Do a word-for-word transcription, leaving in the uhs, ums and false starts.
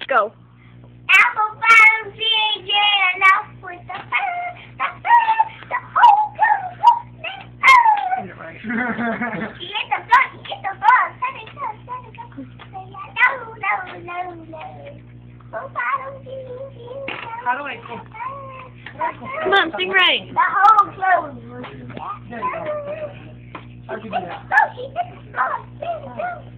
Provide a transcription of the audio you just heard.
Go. Apple bottom G J enough with the fur, the fur, the whole Get it right. You get the bug, you get the bug. Let it go, let it go. No, no, no, no. Apple bottom G J. How do I go? Come on, sing right. The whole clothes. There you go. How'd you do that? Go, she did the bug. There you go.